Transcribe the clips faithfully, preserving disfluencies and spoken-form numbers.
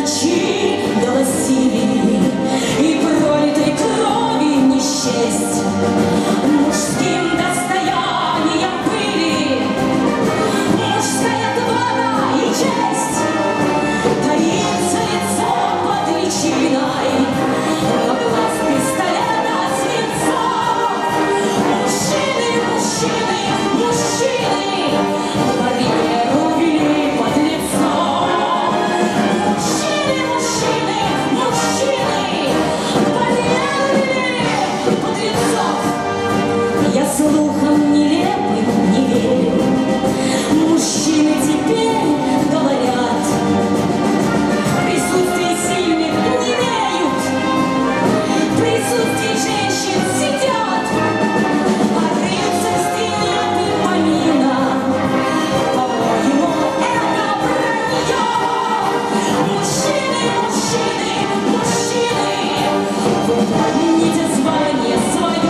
ночи голосили, и пролитой крови не счесть. Мужским достоянием были мужская отвага и честь. Таится лицо под личиной, но глаз пистолета свинцов. Мужчины, мужчины, мужчины в барьеру вели под лицо. Мужчины, мужчины, мужчины в барьеру вели под лицо. Я слухам нелепым не верю. Мужчины теперь говорят, присутствие сильных не имеют, присутствие женщин сидят, а рыцарстве нет и помина. По-моему, это вранье. Мужчины, мужчины, мужчины, вы помните звание свое.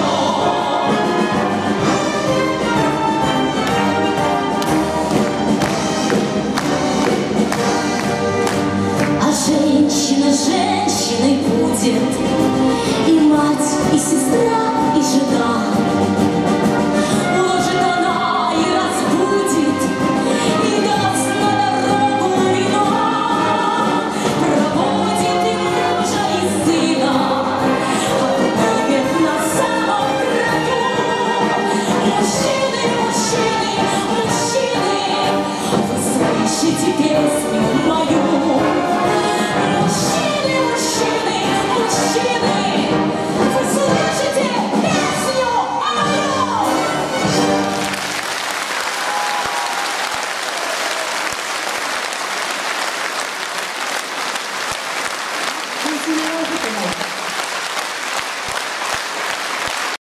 А женщина женщиной будет, и мать, и сестра.